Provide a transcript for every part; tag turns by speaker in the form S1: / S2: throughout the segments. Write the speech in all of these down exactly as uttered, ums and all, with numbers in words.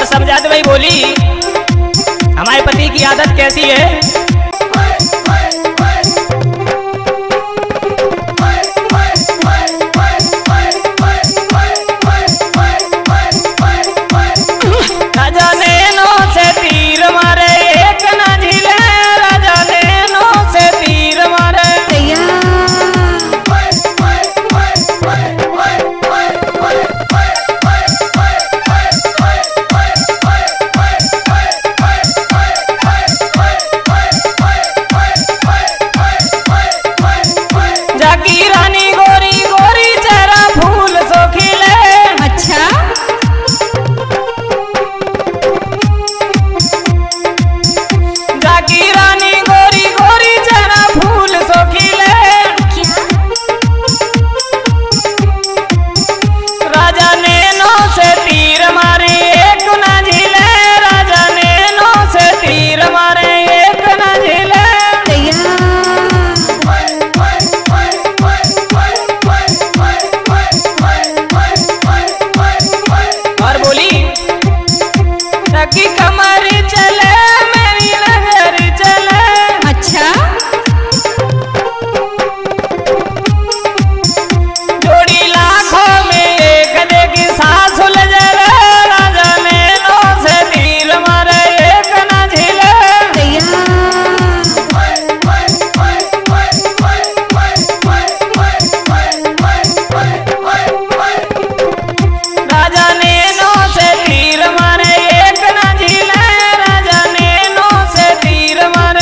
S1: और समझाते भाई बोली हमारे पति की आदत कैसी है। राजा नैनो से तीर मारे एक ना झीले, राजा नैनो से तीर मारे। जाकी रानी गोरी गोरी चेहरा फूल सो खिले। अच्छा जाकी रानी गोरी गोरी चेहरा फूल सो खिले। राजा नैनो से तीर मारे एक ना झीले, राजा नैनो से तीर मारे एक ना झीले। और बोली सखी कमर चले मेरी नजर चले। अच्छा जोड़ी लाखों में एक देखी सास उलझे रे, राजा नैनो से तीर मारे एक ना झीले। राजा नैनो से तीर मारे एक ना झीले, राजा नैनो से तीर मारे।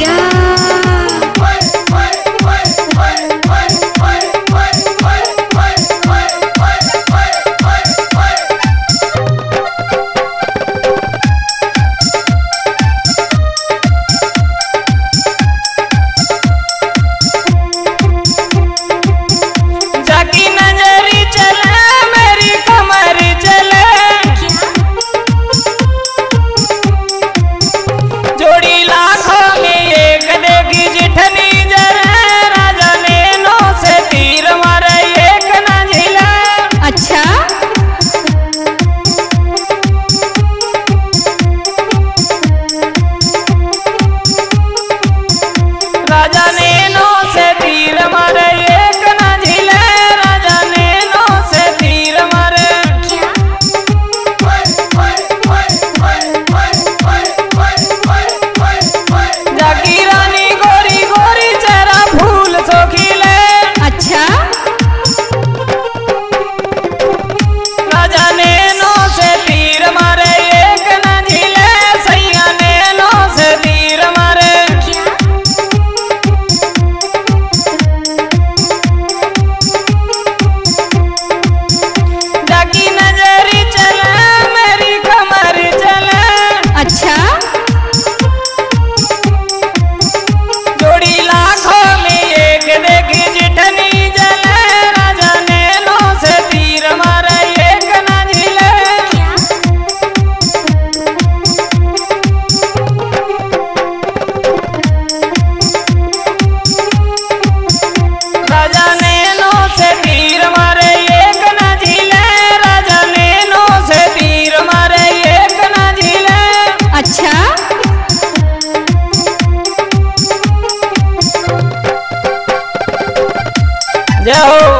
S1: जाकी नजरी चले मेरी कमर चले। जोड़ी लाखों में एक देखी जिठनी जरे, राजा नैनो से तीर मारे एक ना झीले। अच्छा राजा नैनो से तीर मारे एक ना झीले, राजा नैनो से तीर मारे। जाकी रानी गोरी गोरी चेहरा फूल सो खिले। अच्छा राजा नैनो से तीर मारे एक ना झीले, सैया नैनो से तीर मारे। जाकी नजरी चले मेरी कमर चले। अच्छा जोड़ी लाखों में एक देखी जिठनी जले, राजा नैनो से तीर मारे एक ना झीले। राजा नैनो से तीर मारे एक ना झीले, राजा नैनो से तीर मारे एक ना झीले। अच्छा जय हो।